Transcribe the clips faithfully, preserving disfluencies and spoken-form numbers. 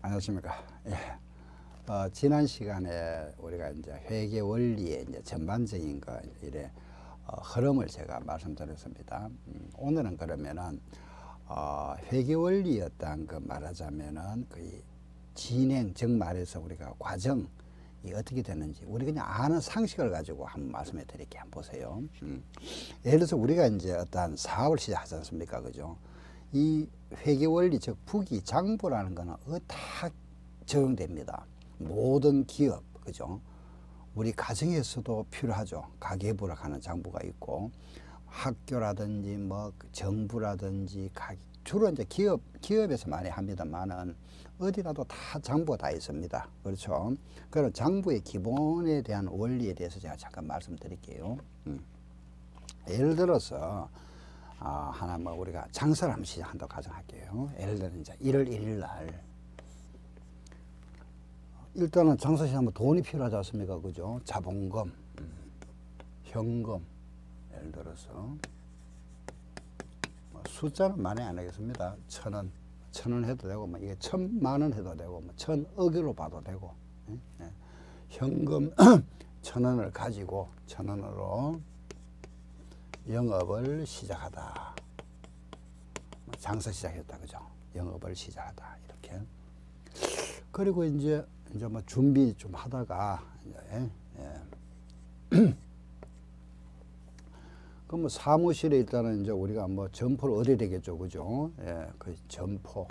안녕하십니까. 예. 어, 지난 시간에 우리가 이제 회계 원리의 이제 전반적인 거 이래 어, 흐름을 제가 말씀드렸습니다. 음, 오늘은 그러면은 어, 회계 원리였던 그 말하자면은 그 진행 즉 말해서 우리가 과정이 어떻게 되는지 우리 그냥 아는 상식을 가지고 한번 말씀해 드릴게요. 한번 보세요. 음. 예를 들어서 우리가 이제 어떤 사업을 시작하지 않습니까? 그죠? 이 회계 원리 즉 부기 장부라는 거는 다 적용됩니다. 모든 기업, 그죠? 우리 가정에서도 필요하죠. 가계부를 하는 장부가 있고, 학교라든지 뭐 정부라든지 가, 주로 이제 기업 기업에서 많이 합니다만은 어디 가도 다 장부가 다 있습니다. 그렇죠? 그런 장부의 기본에 대한 원리에 대해서 제가 잠깐 말씀드릴게요. 음. 예를 들어서 아, 하나 뭐 우리가 장사를 한번 시작한다고 가정할게요. 예를 들어 이제 일월 일일 날 일단은 장사 시작하면 돈이 필요하지 않습니까? 그죠? 자본금, 음, 현금, 예를 들어서 뭐 숫자는 많이 안 하겠습니다. 천 원, 천 원 해도 되고, 뭐 이게 천만 원 해도 되고, 뭐 천억으로 봐도 되고, 예? 예. 현금 천 원을 가지고 천 원으로 영업을 시작하다. 장사 시작했다, 그죠? 영업을 시작하다 이렇게. 그리고 이제 이제 뭐 준비 좀 하다가 이제 예. 그 뭐 사무실에 일단은 이제 우리가 뭐 점포를 얻어야 되겠죠, 그죠? 예, 그 점포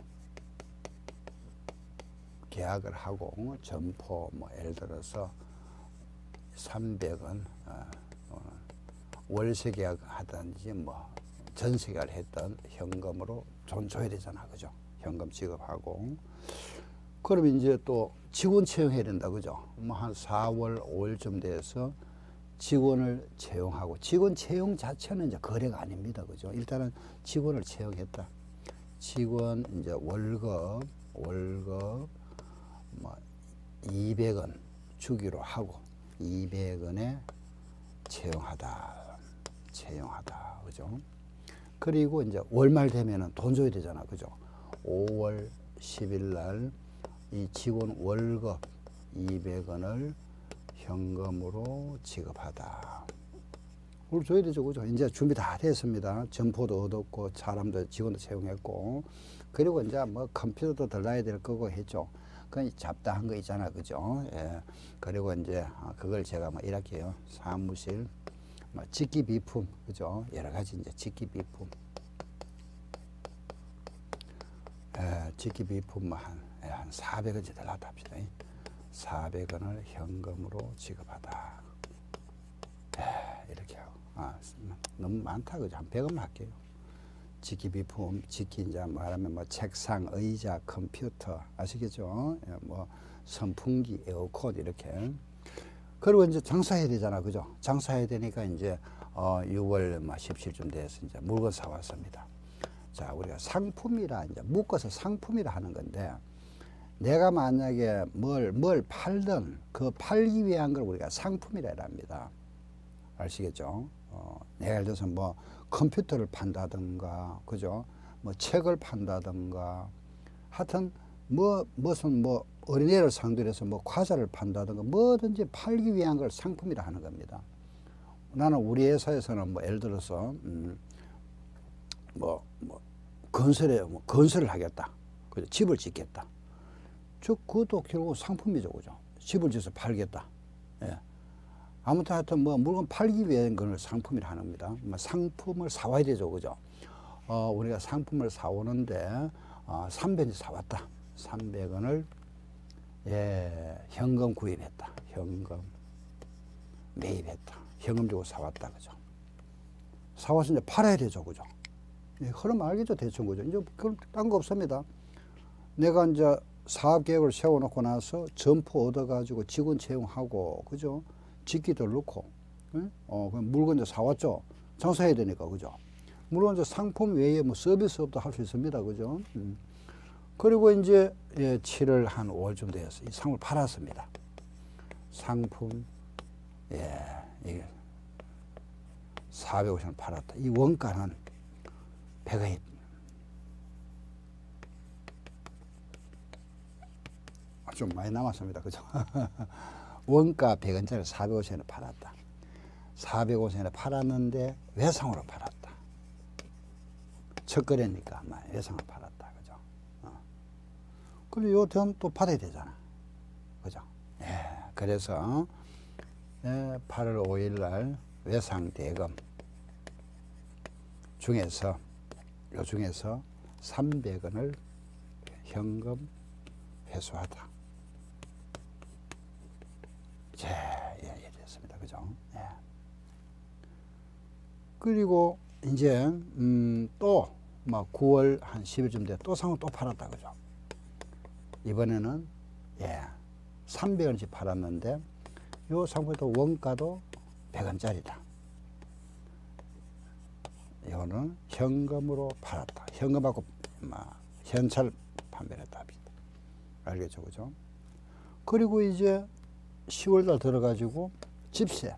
계약을 하고 점포 뭐 예를 들어서 삼백 원 어, 어, 월세 계약 하든지 뭐 전세 계약을 했던 현금으로 돈 줘야 되잖아, 그죠? 현금 지급하고. 그럼 이제 또 직원 채용해야 된다, 그죠? 뭐 한 사월, 오월쯤 돼서 직원을 채용하고, 직원 채용 자체는 이제 거래가 아닙니다, 그죠? 일단은 직원을 채용했다. 직원 이제 월급, 월급 뭐 이백 원 주기로 하고 이백 원에 채용하다, 채용하다, 그죠? 그리고 이제 월말 되면은 돈 줘야 되잖아, 그죠? 오월 십일 날 이 직원 월급 이백 원을 현금으로 지급하다. 그걸 줘야 되죠, 그죠? 이제 준비 다 됐습니다. 점포도 얻었고, 사람도 직원도 채용했고, 그리고 이제 뭐 컴퓨터도 들라야 될 거고 했죠. 그 잡다한 거 있잖아, 그죠? 예. 그리고 이제 그걸 제가 뭐 이렇게요. 사무실, 뭐 직기 비품, 그죠? 여러 가지 이제 직기 비품. 예, 직기 비품 한, 예, 한 사백 원째 달라고 합시다. 사백 원을 현금으로 지급하다. 예, 이렇게 하고. 아, 너무 많다, 그죠? 한 백 원만 할게요. 직기 비품, 직기 이제 말하면 뭐 책상, 의자, 컴퓨터, 아시겠죠? 예, 뭐 선풍기, 에어컨 이렇게. 그리고 이제 장사해야 되잖아, 그죠? 장사해야 되니까 이제 어, 유월 뭐 십칠쯤 돼서 이제 물건 사왔습니다. 자, 우리가 상품이라 이제 묶어서 상품이라 하는 건데, 내가 만약에 뭘, 뭘 팔든 그 팔기 위한 걸 우리가 상품이라 합니다. 아시겠죠? 어, 예를 들어서 뭐 컴퓨터를 판다든가, 그죠? 뭐 책을 판다든가, 하여튼 뭐, 무슨 뭐 어린애를 상대로 해서 뭐 과자를 판다든가, 뭐든지 팔기 위한 걸 상품이라 하는 겁니다. 나는 우리 회사에서는 뭐 예를 들어서, 음, 뭐, 뭐, 건설에, 뭐, 건설을 하겠다. 그죠? 집을 짓겠다. 저, 그것도 결국 상품이죠, 그죠? 집을 지어서 팔겠다. 예. 아무튼 하여튼 뭐, 물건 팔기 위한 걸 상품이라 하는 겁니다. 뭐 상품을 사와야 되죠, 그죠? 어, 우리가 상품을 사오는데, 어, 삼백 원 사왔다. 삼백 원을, 예, 현금 구입했다. 현금 매입했다. 현금 주고 사왔다, 그죠? 사와서 이제 팔아야 되죠, 그죠? 예, 흐름 알겠죠, 대충, 그죠? 이제 그런 딴 거 없습니다. 내가 이제 사업 계획을 세워놓고 나서 점포 얻어가지고 직원 채용하고, 그죠? 직기들 넣고, 예? 어, 그럼 물건 이제 사왔죠? 장사해야 되니까, 그죠? 물론 이제 상품 외에 뭐 서비스업도 할 수 있습니다, 그죠? 음. 그리고 이제, 예, 칠월 한 오월쯤 되어서 이 상품을 팔았습니다. 상품, 예, 이게 사백오십 원 팔았다. 이 원가는 백 원이 좀 많이 남았습니다. 그죠? 원가 백 원짜리 사백오십 원에 팔았다. 사백오십 원에 팔았는데 외상으로 팔았다. 첫 거래니까 외상으로 팔았다. 그죠? 어. 그리고 요 돈 또 받아야 되잖아. 그죠? 예. 그래서 예, 팔월 오일 날 외상 대금 중에서 요 중에서 삼백 원을 현금 회수하다. 제, 예, 예, 됐습니다. 그죠? 예. 그리고, 이제, 음, 또, 뭐, 구월 한 십 일쯤 돼 또 상을 또 팔았다. 그죠? 이번에는, 예, 삼백 원씩 팔았는데, 요 상품도 원가도 백 원짜리다. 이거는 현금으로 팔았다. 현금하고, 뭐, 현찰 판매를 했다. 알겠죠? 그죠? 그리고 이제 시월 달 들어가지고 집세.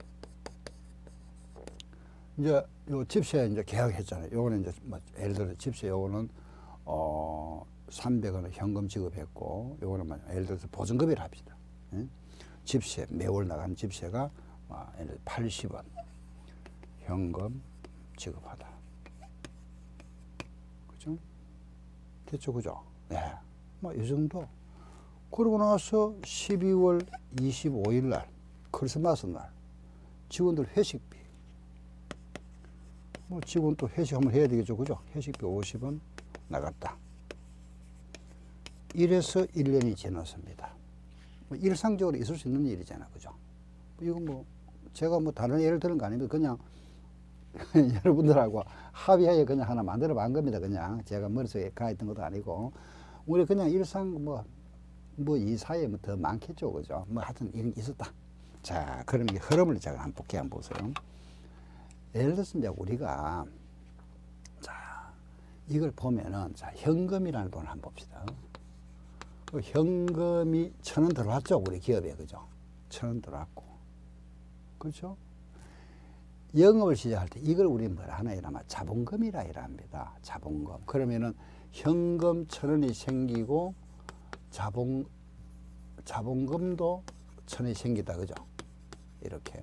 이제 요 집세 이제 계약했잖아요. 요거는 이제 뭐 예를 들어 집세 요거는 어 삼백 원을 현금 지급했고 요거는 뭐 예를 들어서 보증금이라 합시다. 예? 집세 매월 나가는 집세가 아, 예를 들어 팔십 원 현금 지급하다. 그죠? 됐죠? 그죠? 네. 뭐 이 정도. 그러고 나서 십이월 이십오일 날 크리스마스 날 직원들 회식비. 뭐 직원 또 회식 한번 해야 되겠죠. 그죠? 회식비 오십 원 나갔다. 이래서 일 년이 지났습니다. 뭐 일상적으로 있을 수 있는 일이잖아. 그죠? 이건 뭐 제가 뭐 다른 예를 드는 거 아닙니다. 그냥 여러분들하고 합의하에 그냥 하나 만들어 본 겁니다. 그냥 제가 머릿속에 가 있던 것도 아니고 우리 그냥 일상 뭐 뭐 이 사이에 뭐 더 많겠죠. 그죠? 뭐 하여튼 이런 게 있었다. 자, 그럼 이 흐름을 제가 한번 볼게요. 한번 보세요. 예를 들어서 이제 우리가 자, 이걸 보면은 자, 현금이라는 돈을 한번 봅시다. 그 현금이 천 원 들어왔죠. 우리 기업에. 그죠? 천 원 들어왔고. 그렇죠? 영업을 시작할 때 이걸 우리 뭐라 하나 이러면 자본금이라 이랍니다. 자본금. 그러면은 현금 천 원이 생기고 자본, 자본금도 천 원이 생기다. 그죠? 이렇게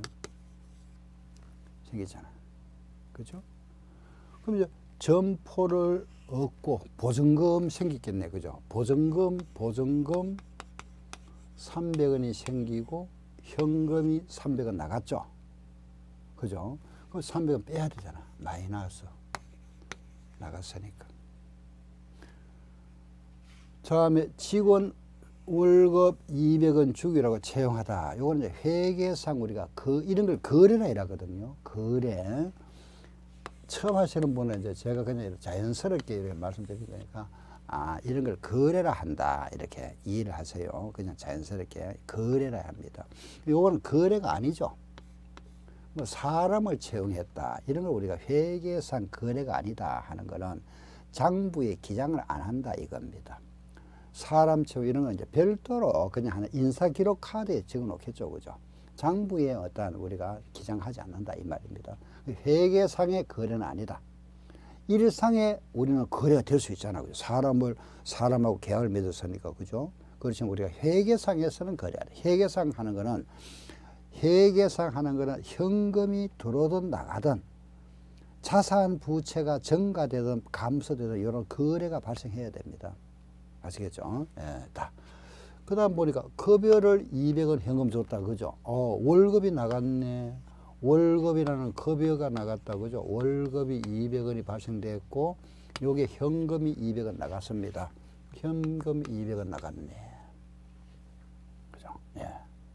생기잖아. 그죠? 그럼 이제 점포를 얻고 보증금 생기겠네. 그죠? 보증금, 보증금 삼백 원이 생기고 현금이 삼백 원 나갔죠? 그죠? 그럼 삼백 원 빼야 되잖아. 마이너스. 나갔으니까. 다음에 직원 월급 이백 원 주기라고 채용하다. 요거는 이제 회계상 우리가 그, 이런 걸 거래라 이라거든요. 거래. 처음 하시는 분은 이제 제가 그냥 자연스럽게 이렇게 말씀드리니까, 아, 이런 걸 거래라 한다. 이렇게 이해를 하세요. 그냥 자연스럽게 거래라 합니다. 요거는 거래가 아니죠. 뭐 사람을 채용했다. 이런 걸 우리가 회계상 거래가 아니다 하는 거는 장부에 기장을 안 한다 이겁니다. 사람 채용 이런 건 이제 별도로 그냥 하나 인사기록 카드에 적어 놓겠죠. 그죠? 장부에 어떤 우리가 기장하지 않는다 이 말입니다. 회계상의 거래는 아니다. 일상에 우리는 거래가 될 수 있잖아. 그죠? 사람을, 사람하고 계약을 맺었으니까. 그죠? 그렇지만 우리가 회계상에서는 거래하다. 회계상 하는 거는 회계상 하는 거는 현금이 들어오든 나가든 자산 부채가 증가되든 감소되든 이런 거래가 발생해야 됩니다. 아시겠죠? 예, 다. 그 다음 보니까 급여를 이백 원 현금 줬다. 그죠? 어, 월급이 나갔네. 월급이라는 급여가 나갔다. 그죠? 월급이 이백 원이 발생됐고, 요게 현금이 이백 원 나갔습니다. 현금 이백 원 나갔네. 그죠? 예.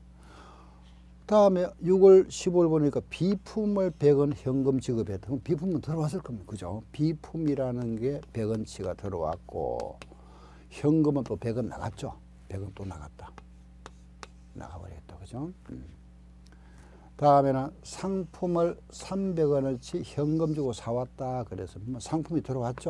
다음에 유월 십오일 보니까 비품을 백 원 현금 지급했다. 그럼 비품은 들어왔을 겁니다. 그죠? 비품이라는 게 백 원치가 들어왔고, 현금은 또 백 원 나갔죠. 백 원 또 나갔다. 나가버렸다. 그죠? 음. 다음에는 상품을 삼백 원어치 현금 주고 사왔다. 그래서 상품이 들어왔죠.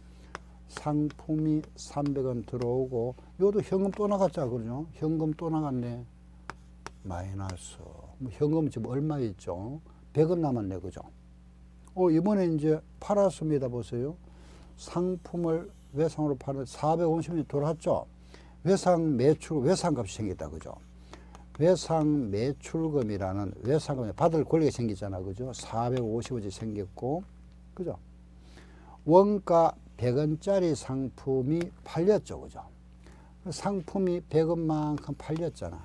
상품이 삼백 원 들어오고, 요도 현금 또 나갔죠. 그러죠? 현금 또 나갔네. 마이너스. 뭐 현금은 지금 얼마 있죠? 백 원 남았네. 그죠? 어, 이번에 이제 팔았습니다. 보세요. 상품을 외상으로 파는 사백오십 원이 들어왔죠. 외상 매출, 외상값이 생겼다. 그죠? 외상 매출금이라는 외상금이 받을 권리가 생기잖아. 그죠? 사백오십 원이 생겼고, 그죠? 원가 백 원짜리 상품이 팔렸죠. 그죠? 상품이 백 원만큼 팔렸잖아.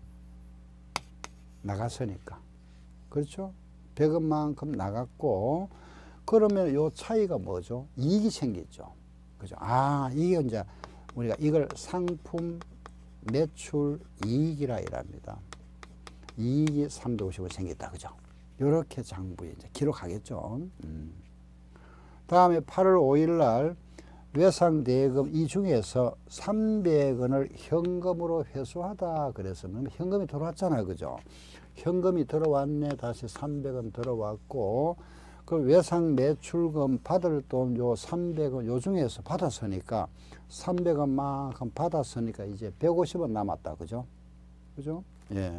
나갔으니까. 그렇죠? 백 원만큼 나갔고, 그러면 요 차이가 뭐죠? 이익이 생겼죠. 그죠? 아, 이게 이제 우리가 이걸 상품 매출 이익이라 이랍니다. 이익이 삼백오십 원 생겼다. 그죠? 요렇게 장부에 이제 기록하겠죠. 음. 다음에 팔월 오일 날 외상대금 이 중에서 삼백 원을 현금으로 회수하다. 그래서 현금이 들어왔잖아요. 그죠? 현금이 들어왔네. 다시 삼백 원 들어왔고, 그 외상 매출금 받을 돈 요 삼백 원 요 중에서 받았으니까 삼백 원만큼 받았으니까 이제 백오십 원 남았다. 그죠? 그죠? 예.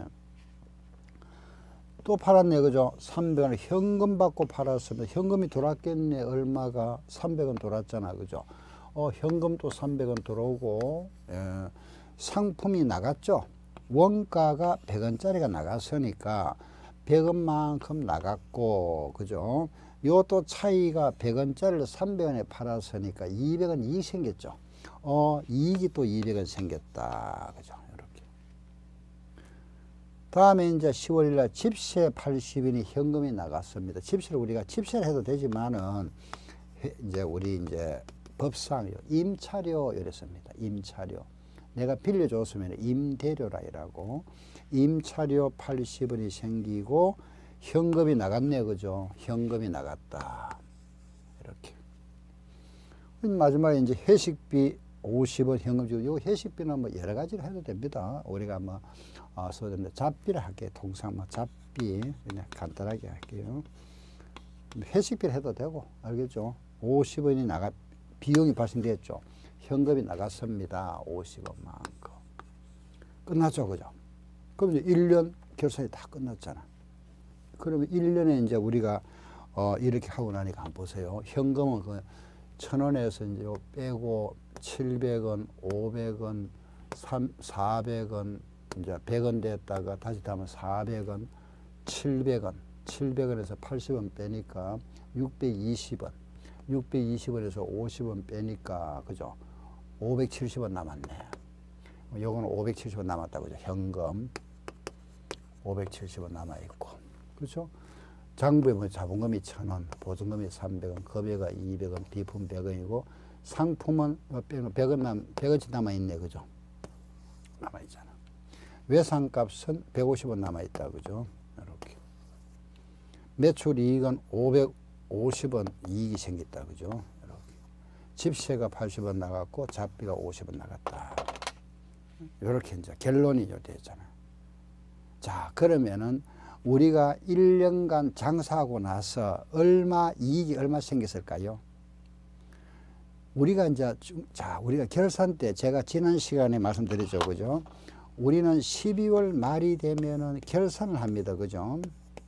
또 팔았네. 그죠? 삼백 원을 현금 받고 팔았으면 현금이 돌았겠네. 얼마가? 삼백 원 돌았잖아. 그죠? 어, 현금 또 삼백 원 들어오고, 예. 상품이 나갔죠? 원가가 백 원짜리가 나갔으니까 백 원만큼 나갔고, 그죠? 요 또 차이가 백 원짜리를 삼백 원에 팔았으니까 이백 원 이익 생겼죠? 어, 이익이 또 이백 원 생겼다. 그죠? 이렇게. 다음에 이제 시월 일 날 집세 팔십 원이 현금이 나갔습니다. 집세를 우리가 집세를 해도 되지만은, 이제 우리 이제 법상 임차료 이랬습니다. 임차료. 내가 빌려줬으면 임대료라 이라고. 임차료 팔십 원이 생기고, 현금이 나갔네. 그죠? 현금이 나갔다. 이렇게. 마지막에 이제 회식비 오십 원 현금 주고, 요 회식비는 뭐 여러 가지를 해도 됩니다. 우리가 뭐, 어, 소전데 잡비를 할게요. 통상 뭐 잡비. 그냥 간단하게 할게요. 회식비를 해도 되고, 알겠죠? 오십 원이 나가, 비용이 발생됐죠. 현금이 나갔습니다. 오십 원만큼. 끝났죠. 그죠? 그럼 이제 일 년 결산이 다 끝났잖아. 그러면 일 년에 이제 우리가 어 이렇게 하고 나니까 한번 보세요. 현금은 그 천 원에서 이제 요 빼고 칠백 원, 오백 원, 사백 원, 이제 백 원 됐다가 다시 다면 사백 원, 칠백 원, 칠백 원에서 팔십 원 빼니까 육백이십 원, 육백이십 원에서 오십 원 빼니까, 그죠? 오백칠십 원 남았네. 요거는 오백칠십 원 남았다. 그죠? 현금. 오백칠십 원 남아있고. 그렇죠? 장부에 보면 자본금이 천 원, 보증금이 삼백 원, 급여가 이백 원, 비품 백 원이고, 상품은 백 원 남, 백 원치 남아있네. 그죠? 남아있잖아. 외상값은 백오십 원 남아있다. 그죠? 이렇게. 매출 이익은 오백오십 원 이익이 생겼다. 그죠? 이렇게. 집세가 팔십 원 나갔고, 잡비가 오십 원 나갔다. 이렇게 이제 결론이 되잖아. 자, 그러면은 우리가 일 년간 장사하고 나서 얼마 이익이 얼마 생겼을까요? 우리가 이제 자, 우리가 결산 때 제가 지난 시간에 말씀드렸죠. 그죠? 우리는 십이월 말이 되면은 결산을 합니다. 그죠?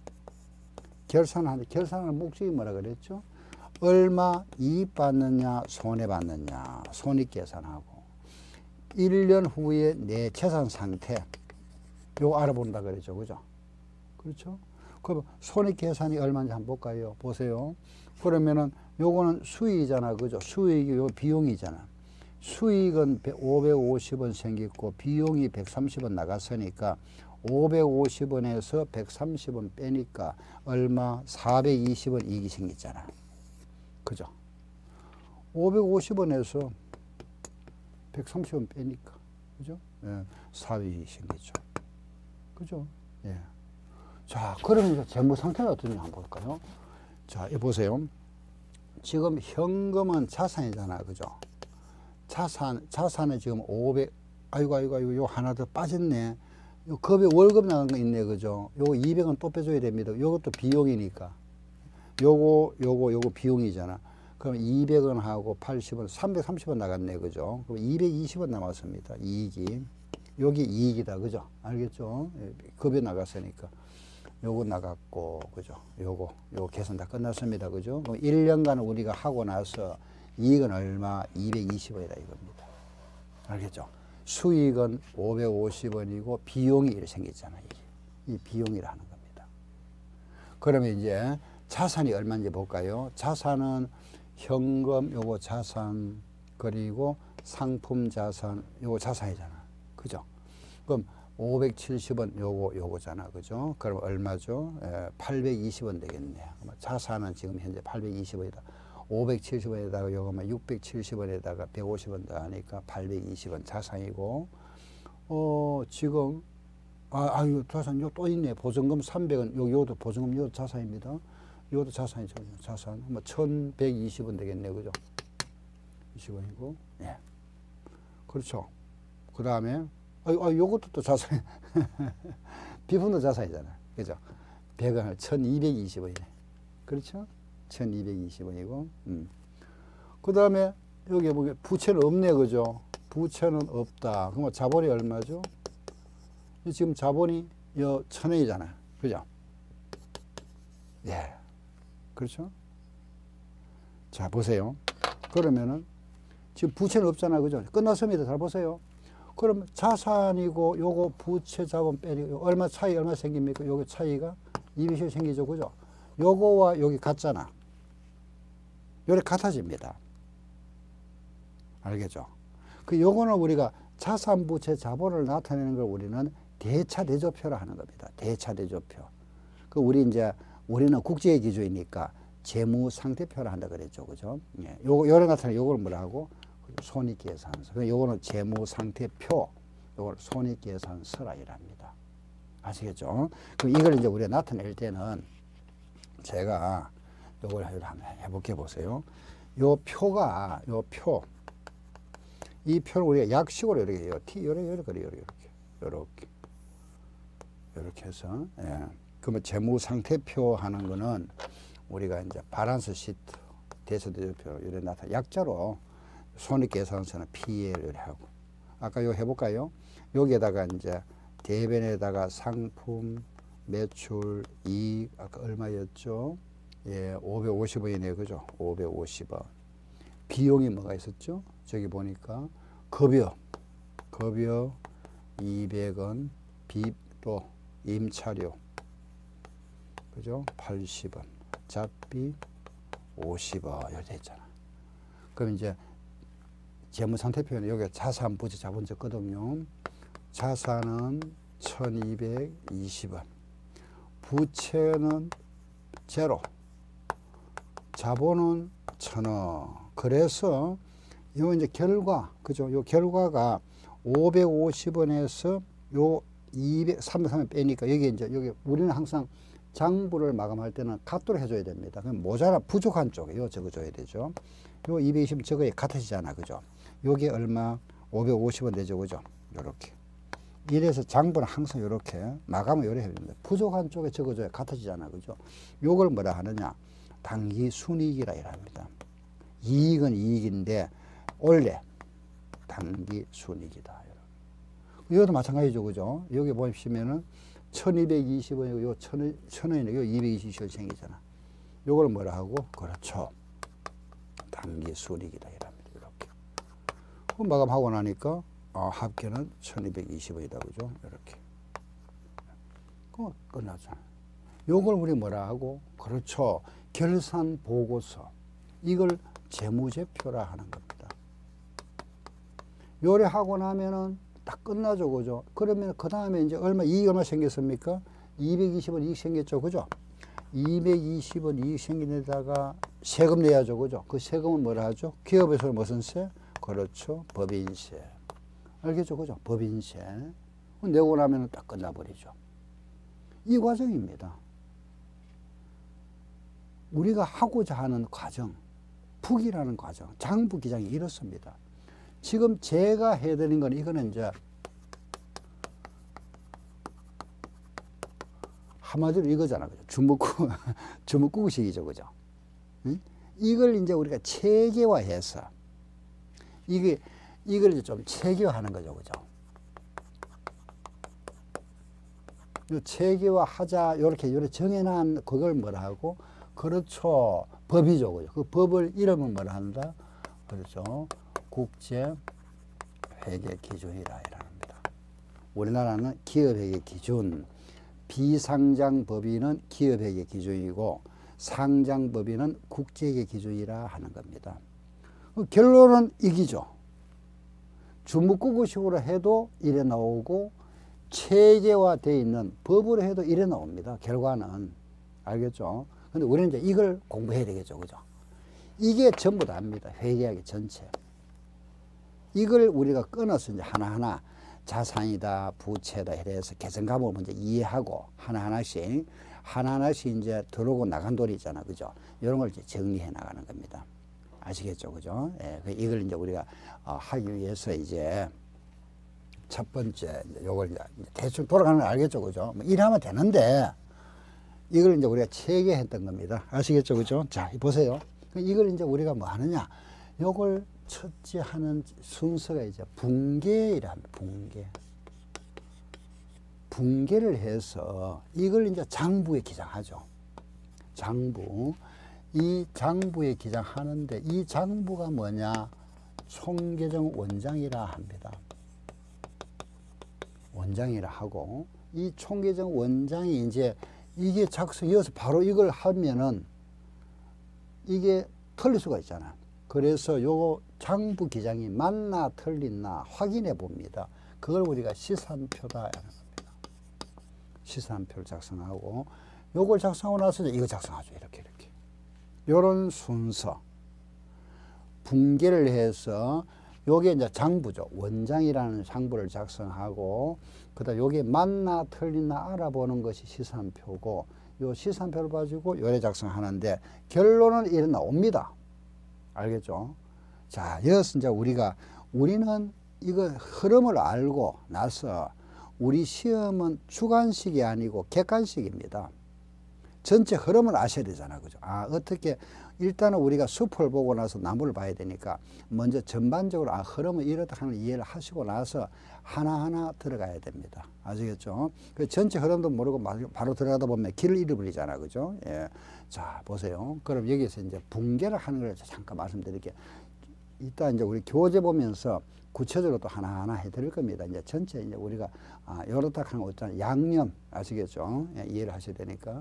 결산하는 결산하는 목적이 뭐라 그랬죠? 얼마 이익 받느냐, 손해 받느냐, 손익 계산하고 일 년 후에 내 재산 상태 요거 알아본다 그랬죠. 그죠? 그렇죠? 그럼 손익 계산이 얼마인지 한번 볼까요? 보세요. 그러면은 요거는 수익이잖아. 그죠? 수익이 요 비용이잖아. 수익은 오백오십 원 생겼고 비용이 백삼십 원 나갔으니까 오백오십 원에서 백삼십 원 빼니까 얼마? 사백이십 원 이익이 생겼잖아. 그죠? 오백오십 원에서 백삼십 원 빼니까. 그죠? 예, 사백이 생기죠. 그죠? 예. 자, 그러면 이제 재무 상태가 어떤지 한번 볼까요? 자, 이 보세요. 지금 현금은 자산이잖아. 그죠? 자산, 자산에 지금 오백, 아이고, 아이고, 아이고, 요 하나 더 빠졌네. 요 급여 월급 나간 거 있네. 그죠? 요거 이백 원 또 빼줘야 됩니다. 요것도 비용이니까. 요거, 요거, 요거 비용이잖아. 그럼 이백 원 하고 팔십 원, 삼백삼십 원 나갔네. 그죠? 그럼 이백이십 원 남았습니다. 이익이. 여기 이익이다. 그죠? 알겠죠? 급여 나갔으니까. 요거 나갔고, 그죠? 요거, 요거 계산 다 끝났습니다. 그죠? 그럼 일 년간 우리가 하고 나서 이익은 얼마? 이백이십 원이다 이겁니다. 알겠죠? 수익은 오백오십 원이고 비용이 이렇게 생겼잖아요. 이게. 이 비용이라 하는 겁니다. 그러면 이제 자산이 얼마인지 볼까요? 자산은 현금 요거 자산 그리고 상품 자산 요거 자산이잖아. 그죠? 그럼 오백칠십 원 요거 요거잖아. 그죠? 그럼 얼마죠? 에, 팔백이십 원 되겠네. 자산은 지금 현재 팔백이십 원이다. 오백칠십 원에다가 요거만 육백칠십 원에다가 백오십 원 더하니까 팔백이십 원 자산이고, 어 지금 아, 아 이거 자산 요 또 있네. 보증금 삼백 원. 요 요도 보증금 요도 자산입니다. 요도 자산이죠. 자산 뭐 천백이십 원 되겠네. 그죠? 이십 원이고. 예. 그렇죠. 그다음에 아, 아 요것도 또 자산. 비품도 자산이잖아. 그죠? 백 원을 천이백이십 원이네. 그렇죠? 천이백이십 원이고, 음. 그 다음에 여기 보게 부채는 없네, 그죠? 부채는 없다. 그럼 자본이 얼마죠? 지금 자본이 여 천 원이잖아, 그죠? 예, 그렇죠? 자, 보세요. 그러면은 지금 부채는 없잖아, 그죠? 끝났습니다. 잘 보세요. 그럼 자산이고 요거 부채 자본 빼고 얼마 차이 얼마 생깁니까? 요거 차이가 이백십 원 생기죠, 그죠? 요거와 여기 같잖아. 요래 같아집니다. 알겠죠? 그 요거는 우리가 자산, 부채, 자본을 나타내는 걸 우리는 대차 대조표라 하는 겁니다. 대차 대조표. 그 우리 이제 우리는 국제 기준이니까 재무 상태표라 한다 그랬죠, 그죠? 예. 요거 요래 나타내 요걸 뭐라 하고 손익계산서. 요거는 재무 상태표. 요걸 손익계산서라 이랍니다. 아시겠죠? 그럼 이걸 이제 우리가 나타낼 때는 제가 요걸 한번 해볼게 보세요. 요 표가, 요 표. 이 표를 우리가 약식으로 이렇게 해요. T, 요렇게, 요렇게, 요렇게, 요렇게. 요렇게 해서, 예. 그러면 재무상태표 하는 거는 우리가 이제 바란스 시트, 대처대조표, 이렇게 나타 약자로 손익계산서는 피엘 이렇게 하고. 아까 요 해볼까요? 여기에다가 이제 대변에다가 상품, 매출, 이익, 아까 얼마였죠? 예, 오백오십 원이네요. 그죠? 오백오십 원. 비용이 뭐가 있었죠? 저기 보니까 급여, 급여 이백 원, 비, 또 임차료, 그죠? 팔십 원, 잡비 오십 원 이렇게 있잖아. 그럼 이제 재무상태표는 여기 자산, 부채, 자본 적거든요. 자산은 천이백이십 원, 부채는 제로, 자본은 천 원. 그래서 요 이제 결과, 그죠? 요 결과가 오백오십 원에서 요 이백, 삼백삼 원 빼니까 여기 이제 여기 우리는 항상 장부를 마감할 때는 카드로 해줘야 됩니다. 그럼 모자라 부족한 쪽에 요 적어줘야 되죠. 요 이백이십 원 저거에 같아지잖아, 그죠? 요게 얼마? 오백오십 원 되죠, 그죠? 요렇게. 이래서 장부는 항상 요렇게 마감을 요래 해야 됩니다. 부족한 쪽에 적어줘야 같아지잖아, 그죠? 요걸 뭐라 하느냐? 단기 순이익이라 합니다. 이익은 이익인데 원래 단기 순이익이다. 이것도 마찬가지죠, 그죠? 여기 보시면은 천이백이십 원이고 요 천 원이네, 요 이백이십 원 생기잖아. 요걸 뭐라 하고? 그렇죠. 단기 순이익이다 이랍니다. 이렇게. 그럼 마감하고 나니까 어, 합계는 천이백이십 원이다, 그죠? 이렇게. 그럼 끝나죠. 요걸 우리 뭐라 하고? 그렇죠. 결산 보고서. 이걸 재무제표라 하는 겁니다. 요래 하고 나면은 딱 끝나죠, 그죠? 그러면 그 다음에 이제 얼마, 이익 얼마 생겼습니까? 이백이십 원 이익 생겼죠, 그죠? 이백이십 원 이익 생긴 데다가 세금 내야죠, 그죠? 그 세금은 뭐라 하죠? 기업에서 무슨 세? 그렇죠. 법인세. 알겠죠, 그죠? 법인세. 내고 나면은 딱 끝나버리죠. 이 과정입니다. 우리가 하고자 하는 과정, 북이라는 과정, 장부 기장이 이렇습니다. 지금 제가 해드린 건 이거는 이제 한마디로 이거잖아, 그죠? 주먹구, 주먹구식이죠, 그죠? 응? 이걸 이제 우리가 체계화해서 이게 이걸 이제 좀 체계화하는 거죠, 그죠? 요 체계화하자 이렇게 이렇게 정해놓은 그걸 뭐라 하고? 그렇죠. 법이죠, 그죠? 그 법을 이름은 뭐라 한다? 그렇죠. 국제 회계 기준이라 이랍니다. 우리나라는 기업회계 기준, 비상장법인은 기업회계 기준이고 상장법인은 국제회계 기준이라 하는 겁니다. 결론은 이기죠. 주묵구구식으로 해도 이래 나오고 체계화되어 있는 법으로 해도 이래 나옵니다. 결과는. 알겠죠? 근데 우리는 이제 이걸 공부해야 되겠죠. 그죠? 이게 전부 다입니다. 회계학의 전체. 이걸 우리가 끊어서 이제 하나하나 자산이다, 부채다 이래서 계산과목을 먼저 이해하고 하나하나씩, 하나하나씩 이제 들어오고 나간 돈이 있잖아. 그죠? 이런 걸 이제 정리해 나가는 겁니다. 아시겠죠? 그죠? 예, 이걸 이제 우리가 어, 하기 위해서 이제 첫 번째, 이제 요걸 이제 대충 돌아가는 걸 알겠죠? 그죠? 뭐 일하면 되는데, 이걸 이제 우리가 체계했던 겁니다. 아시겠죠? 그죠? 자, 보세요. 이걸 이제 우리가 뭐 하느냐? 요걸 첫째 하는 순서가 이제 분계이라 합니다. 분계. 분계를 해서 이걸 이제 장부에 기장하죠. 장부. 이 장부에 기장하는데 이 장부가 뭐냐? 총계정 원장이라 합니다. 원장이라 하고 이 총계정 원장이 이제 이게 작성이어서 바로 이걸 하면은 이게 틀릴 수가 있잖아. 그래서 요거 장부 기장이 맞나 틀리나 확인해 봅니다. 그걸 우리가 시산표다 하는 겁니다. 시산표를 작성하고 요걸 작성하고 나서 이거 작성하죠. 이렇게 이렇게. 요런 순서. 분계를 해서 요게 이제 장부죠. 원장이라는 장부를 작성하고 그다음 요게 맞나 틀리나 알아보는 것이 시산표고 요 시산표를 가지고 요래 작성하는데 결론은 이래 나옵니다. 알겠죠? 자, 여기서 이제 우리가 우리는 이거 흐름을 알고 나서 우리 시험은 주관식이 아니고 객관식입니다. 전체 흐름을 아셔야 되잖아. 그죠? 아, 어떻게, 일단은 우리가 숲을 보고 나서 나무를 봐야 되니까 먼저 전반적으로 아, 흐름은 이렇다 하는 이해를 하시고 나서 하나하나 들어가야 됩니다. 아시겠죠? 그 전체 흐름도 모르고 바로 들어가다 보면 길을 잃어버리잖아. 그죠? 예. 자, 보세요. 그럼 여기서 이제 분계를 하는 걸 잠깐 말씀드릴게요. 이따 이제 우리 교재 보면서 구체적으로 또 하나하나 해드릴 겁니다. 이제 전체 이제 우리가 아, 요렇다 하는 거 있잖아요. 양념. 아시겠죠? 예, 이해를 하셔야 되니까.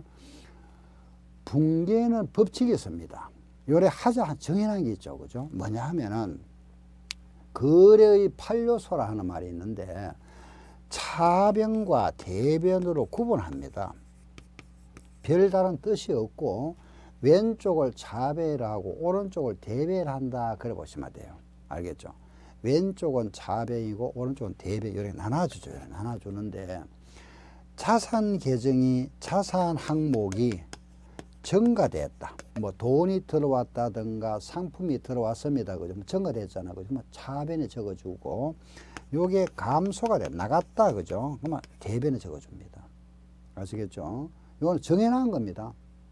분계는 법칙이 있습니다. 요래 하자 정해놓은 게 있죠. 그죠? 뭐냐 하면은, 거래의 팔 요소라 하는 말이 있는데, 차변과 대변으로 구분합니다. 별다른 뜻이 없고, 왼쪽을 차변이라고 오른쪽을 대변한다. 그래 보시면 돼요. 알겠죠? 왼쪽은 차변이고, 오른쪽은 대변. 이렇게 나눠주죠. 이렇게 나눠주는데, 자산 계정이, 자산 항목이 증가됐다. 뭐 돈이 들어왔다든가 상품이 들어왔습니다. 그죠? 증가됐잖아. 그죠? 뭐 차변에 적어주고, 요게 감소가 돼. 나갔다. 그죠? 그러면 대변에 적어줍니다. 아시겠죠? 이거는 정해놓은 겁니다.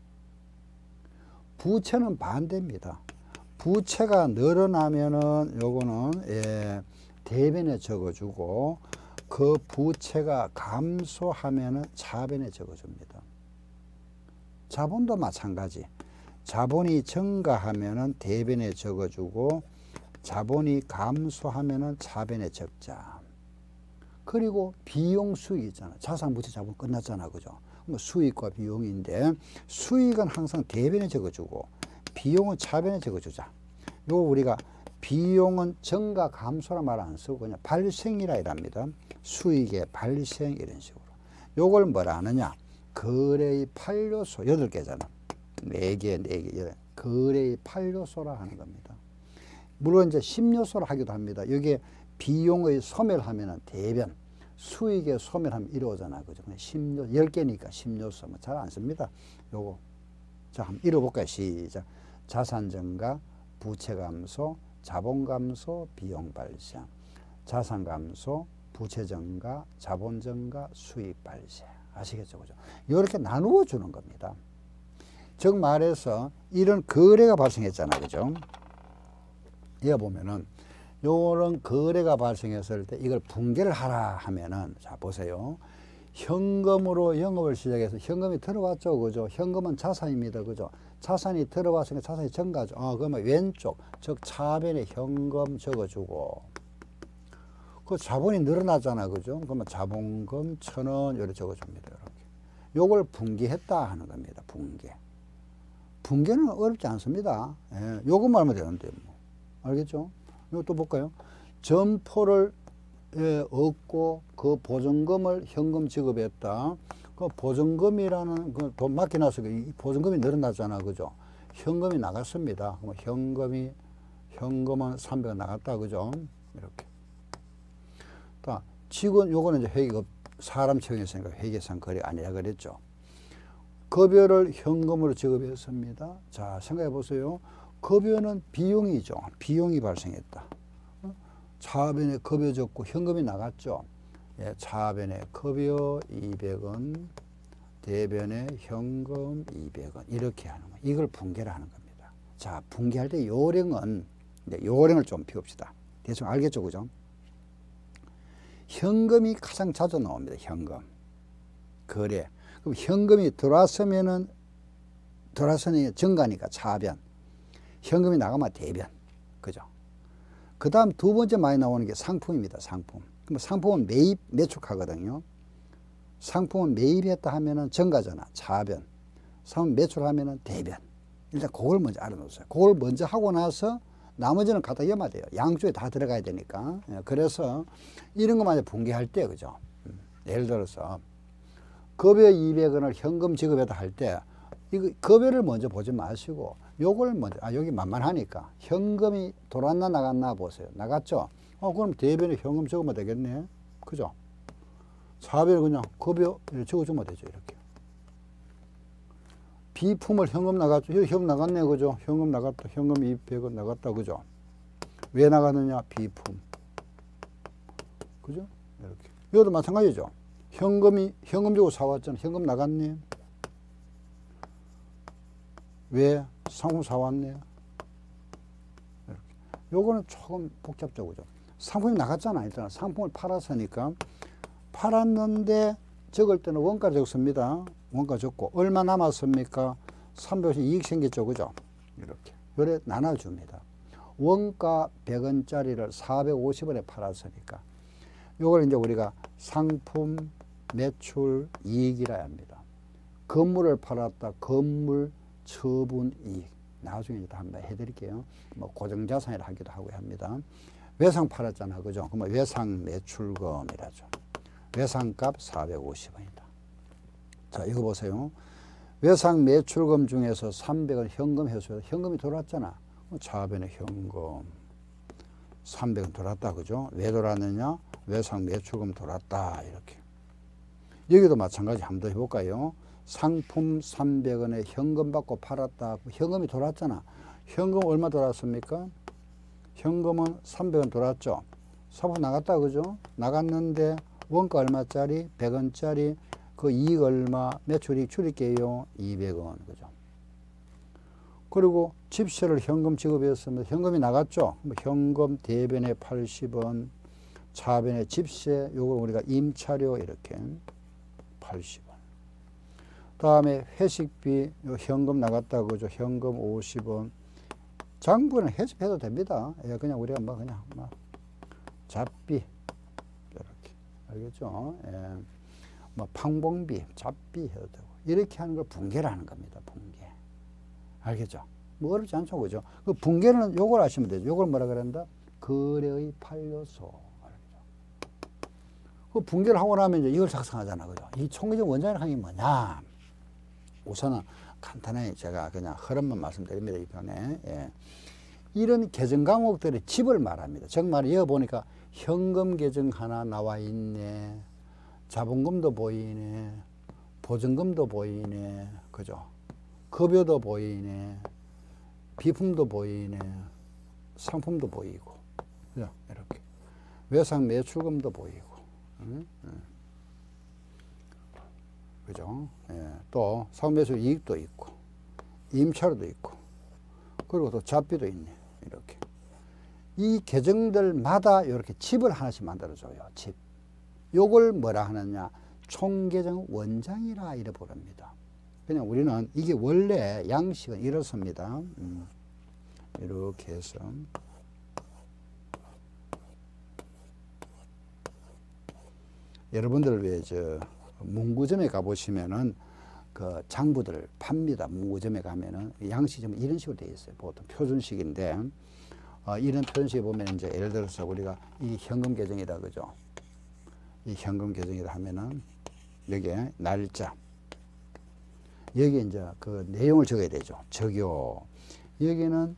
부채는 반대입니다. 부채가 늘어나면은 요거는, 예, 대변에 적어주고, 그 부채가 감소하면은 차변에 적어줍니다. 자본도 마찬가지. 자본이 증가하면은 대변에 적어주고 자본이 감소하면은 차변에 적자. 그리고 비용 수익 있잖아. 자산 부채 자본 끝났잖아. 그죠? 뭐 수익과 비용인데 수익은 항상 대변에 적어주고 비용은 차변에 적어주자. 요 우리가 비용은 증가 감소란 말 안 쓰고 그냥 발생이라 이랍니다. 수익의 발생 이런 식으로. 요걸 뭐라 하느냐? 거래의 팔 요소 여덟 개잖아. 네 개, 네 개. 거래의 팔 요소라 하는 겁니다. 물론 이제 십 요소라 하기도 합니다. 여기에 비용의 소멸하면은 대변, 수익의 소멸하면 이루어잖아. 그죠? 십 요소, 열 개니까 십 요소. 뭐 잘 안 씁니다. 요거. 자, 한번 읽어볼까요? 시작. 자산 증가, 부채 감소, 자본 감소, 비용 발생. 자산 감소, 부채 증가, 자본 증가, 수익 발생. 아시겠죠? 그죠? 이렇게 나누어 주는 겁니다. 즉 말해서 이런 거래가 발생했잖아요. 그죠? 여기 보면은 요런 거래가 발생했을 때 이걸 분계를 하라 하면은, 자 보세요. 현금으로 영업을 시작해서 현금이 들어왔죠. 그죠? 현금은 자산입니다. 그죠? 자산이 들어왔으니까 자산이 증가죠. 어, 그러면 왼쪽, 즉 차변에 현금 적어주고, 그 자본이 늘어나잖아, 그죠? 그러면 자본금 천 원 이렇게 적어줍니다. 이렇게. 요걸 분기했다 하는 겁니다. 분기. 분기는 어렵지 않습니다. 예, 요것만 하면 되는데 뭐. 알겠죠? 이것도 볼까요? 점포를 예, 얻고 그 보증금을 현금 지급했다. 그 보증금이라는 그 돈 맡겨놔서 이 보증금이 늘어나잖아, 그죠? 현금이 나갔습니다. 그럼 현금이 현금은 삼백 원 나갔다, 그죠? 이렇게. 자, 직원 요거는 이제 회계급 사람 채용했으니까 회계상 거래가 아니라 그랬죠. 급여를 현금으로 지급했습니다. 자, 생각해 보세요. 급여는 비용이죠. 비용이 발생했다. 차변에 급여 줬고 현금이 나갔죠. 예, 차변에 급여 이백 원, 대변에 현금 이백 원 이렇게 하는 거. 이걸 분계를 하는 겁니다. 자, 분계할 때 요령은 이제 요령을 좀 피웁시다. 대충 알겠죠, 그죠? 현금이 가장 자주 나옵니다. 현금. 거래. 그럼 현금이 들어왔으면은 들어왔으니 정가니까 차변. 현금이 나가면 대변. 그죠? 그 다음 두 번째 많이 나오는 게 상품입니다. 상품. 그럼 상품은 매입, 매축하거든요. 상품은 매입했다 하면은 정가잖아. 차변. 상품 매출하면은 대변. 일단 그걸 먼저 알아놓으세요. 그걸 먼저 하고 나서 나머지는 갖다 염야 돼요. 양쪽에 다 들어가야 되니까. 그래서 이런 것만 분기할 때, 그죠? 예를 들어서 급여 이백 원을 현금 지급했다 할 때 이거 급여를 먼저 보지 마시고 요걸 먼저, 아, 여기 만만하니까 현금이 돌았나 나갔나 보세요. 나갔죠? 어, 그럼 대변에 현금 적으면 되겠네. 그죠? 사변에 그냥 급여 적어주면 되죠. 이렇게. 비품을 현금 나갔죠. 여기 현금 나갔네. 그죠? 현금 나갔다. 현금 이백 원 나갔다. 그죠? 왜 나갔느냐? 비품. 그죠? 이렇게. 이것도 마찬가지죠. 현금이, 현금 주고 사왔잖아. 현금 나갔네. 왜? 상품 사왔네. 이렇게. 요거는 조금 복잡죠. 그죠? 상품이 나갔잖아. 일단 상품을 팔았으니까. 팔았는데 적을 때는 원가 적습니다. 원가 적고 얼마 남았습니까? 삼백오십 이익 생겼죠. 그죠? 이렇게. 요래 나눠줍니다. 원가 백 원짜리를 사백오십 원에 팔았으니까 요걸 이제 우리가 상품 매출 이익이라 합니다. 건물을 팔았다. 건물 처분 이익. 나중에 이제 한번 해드릴게요. 뭐 고정자산이라 하기도 하고 합니다. 외상 팔았잖아. 그죠? 그러면 외상 매출금이라죠. 외상값 사백오십 원이다. 자, 이거 보세요. 외상 매출금 중에서 삼백 원 현금 회수해서 현금이 돌아왔잖아. 차변에 현금 삼백 원 돌았다. 그죠? 왜 돌았느냐? 외상 매출금 돌았다. 이렇게. 여기도 마찬가지 한번 더 해볼까요? 상품 삼백 원에 현금 받고 팔았다. 현금이 돌았잖아. 현금 얼마 돌았습니까? 현금은 삼백 원 돌았죠. 사품 나갔다. 그죠? 나갔는데 원가 얼마짜리? 백 원짜리. 그 이익 얼마? 매출이익 줄일게요. 이백 원. 그죠? 그리고 집세를 현금 지급했습니다. 현금이 나갔죠? 현금 대변에 팔십 원, 차변에 집세, 요걸 우리가 임차료 이렇게 팔십 원. 다음에 회식비, 요 현금 나갔다. 그죠? 현금 오십 원. 장부는 해집해도 됩니다. 예, 그냥 우리가 뭐 그냥 뭐 잡비. 이렇게. 알겠죠? 예. 뭐 판공비, 잡비 해도 되고. 이렇게 하는 걸 분계를 하는 겁니다. 분계. 알겠죠? 뭐 어렵지 않죠, 그죠? 그 분계는 요걸 아시면 되죠. 요걸 뭐라 그런다? 거래의 판례소. 알겠죠? 그 분계를 하고 나면 이제 이걸 작성하잖아, 그죠? 이 총계적 원자력 항이 뭐냐? 우선은 간단하게 제가 그냥 흐름만 말씀드립니다, 이 편에. 예. 이런 계정 과목들의 집을 말합니다. 정말 이거 보니까 현금 계정 하나 나와 있네. 자본금도 보이네. 보증금도 보이네. 그죠? 급여도 보이네. 비품도 보이네. 상품도 보이고. 그죠? 이렇게. 외상 매출금도 보이고. 응? 응. 그죠? 예. 또, 상품 매출 이익도 있고. 임차료도 있고. 그리고 또 잡비도 있네. 이렇게. 이 계정들마다 이렇게 칩을 하나씩 만들어줘요. 칩. 요걸 뭐라 하느냐? 총계정 원장이라 이래 부릅니다. 그냥 우리는 이게 원래 양식은 이렇습니다. 음, 이렇게 해서 여러분들 왜 저 문구점에 가보시면은 그 장부들 팝니다. 문구점에 가면은 양식점 이런 식으로 되어 있어요. 보통 표준식인데 어, 이런 표준식에 보면 이제 예를 들어서 우리가 이 현금 계정이다 그죠? 이 현금 계정이다 하면은 여기에 날짜 여기 이제 그 내용을 적어야 되죠. 적요. 여기는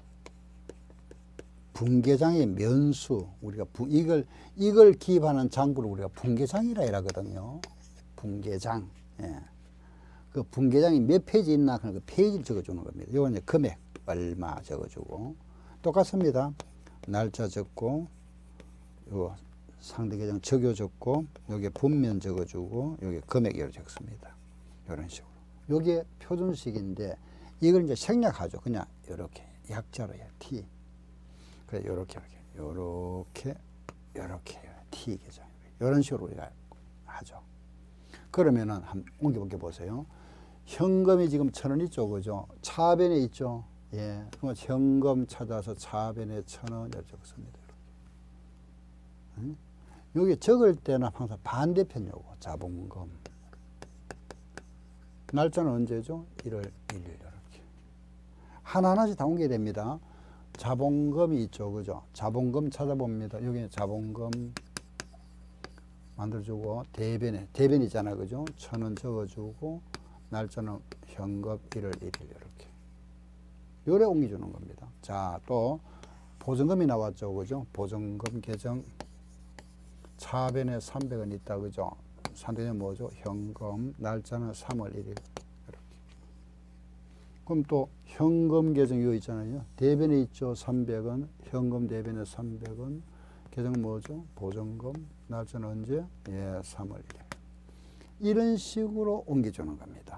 분계장의 면수 우리가 부, 이걸 이걸 기입하는 장부를 우리가 분계장이라 하거든요. 분계장. 예. 그 분계장이 몇 페이지 있나 그 페이지를 적어주는 겁니다. 이건 이제 금액 얼마 적어주고 똑같습니다. 날짜 적고 요 상대 계정 적요 적고 여기 분면 적어주고 여기 금액 이렇게 적습니다. 이런 식으로. 요게 표준식인데 이걸 이제 생략하죠. 그냥 이렇게 약자로 해요. T. 그래 요렇게 이렇게 요렇게 요렇게 T 계정 이런 식으로 우리가 하죠. 그러면은 한번 옮겨볼게 보세요. 현금이 지금 천 원 있죠, 그죠? 차변에 있죠. 예, 그럼 현금 찾아서 차변에 천 원 이렇게 적습니다. 응? 여기 적을 때는 항상 반대편 요거 자본금. 날짜는 언제죠? 일월 일일 이렇게 하나하나씩 다 옮겨야 됩니다. 자본금이 있죠, 그죠? 자본금 찾아봅니다. 여기 자본금 만들어주고 대변에 대변 있잖아, 그죠? 천 원 적어주고 날짜는 현금 일월 일일 이렇게 요래 옮겨주는 겁니다. 자, 또 보증금이 나왔죠, 그죠? 보증금 계정 차변에 삼백 원 있다, 그죠? 상대는 뭐죠? 현금 날짜는 삼월 일일 이렇게. 그럼 또 현금 계정 이거 있잖아요. 대변에 있죠. 삼백 원. 현금 대변에 삼백 원. 계정은 뭐죠? 보증금. 날짜는 언제? 예, 삼월 일일. 이런 식으로 옮겨주는 겁니다.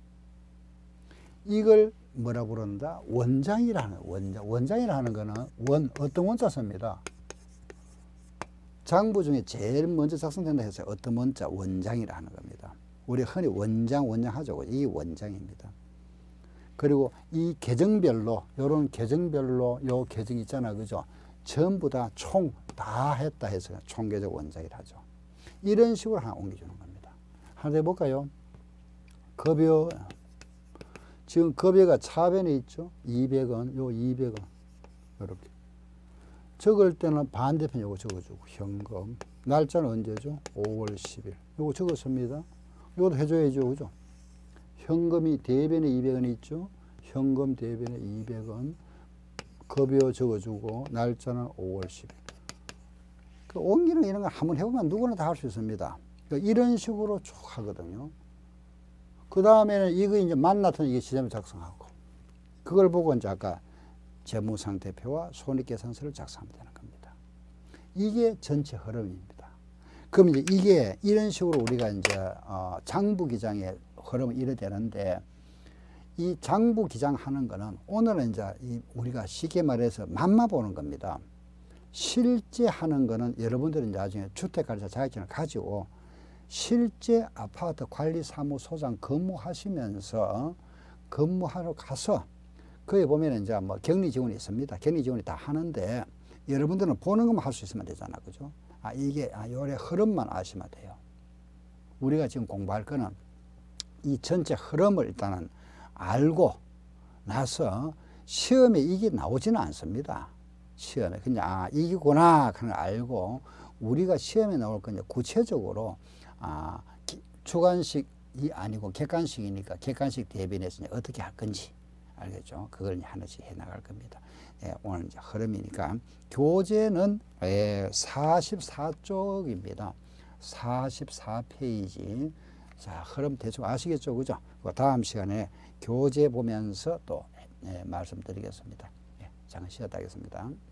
이걸 뭐라 부른다? 원장이라는 원장. 원장이라 하는 거는 원 어떤 원자 씁니다. 장부 중에 제일 먼저 작성된다 해서 어떤 원자 원장이라 하는 겁니다. 우리 흔히 원장 원장 하죠. 이 원장입니다. 그리고 이 계정별로 요런 계정별로 요 계정 있잖아, 그죠? 전부 다 총 다 했다 해서 총계적 원장이라 하죠. 이런 식으로 하나 옮겨주는 겁니다. 하나 해볼까요? 급여 지금 급여가 차변에 있죠. 이백 원, 요 이백 원 이렇게 적을 때는 반대편 요거 적어주고 현금 날짜는 언제죠? 오월 십일 요거 적었습니다. 요것도 해줘야죠, 그죠? 현금이 대변에 이백 원이 있죠. 현금 대변에 이백 원 급여 적어주고 날짜는 오월 십일. 그 옮기는 이런 거 한번 해보면 누구나 다 할 수 있습니다. 그러니까 이런 식으로 쭉 하거든요. 그 다음에는 이거 이제 만나서 이게 시점을 작성하고 그걸 보고 이제 아까 재무상태표와 손익계산서를 작성하면 되는 겁니다. 이게 전체 흐름입니다. 그럼 이제 이게 이런 식으로 우리가 이제 어 장부기장의 흐름은 이래 되는데 이 장부기장 하는 거는 오늘은 이제 이 우리가 쉽게 말해서 맛만 보는 겁니다. 실제 하는 거는 여러분들은 나중에 주택관리사 자격증을 가지고 실제 아파트 관리사무소장 근무하시면서 근무하러 가서 거기 보면 이제 뭐 격리 지원이 있습니다. 격리 지원이 다 하는데 여러분들은 보는 것만 할 수 있으면 되잖아, 그죠? 아, 이게 아, 요래 흐름만 아시면 돼요. 우리가 지금 공부할 거는 이 전체 흐름을 일단은 알고 나서 시험에 이게 나오지는 않습니다. 시험에 그냥 아 이기구나 하는 걸 알고 우리가 시험에 나올 건 이제 구체적으로 아 기, 주관식이 아니고 객관식이니까 객관식 대변에서 어떻게 할 건지 알겠죠? 그걸 하나씩 해 나갈 겁니다. 예, 오늘 이제 흐름이니까 교재는 예, 사십사 쪽입니다. 사십사 페이지. 자, 흐름 대충 아시겠죠, 그죠? 다음 시간에 교재 보면서 또 예, 말씀드리겠습니다. 예, 잠깐 쉬었다 하겠습니다.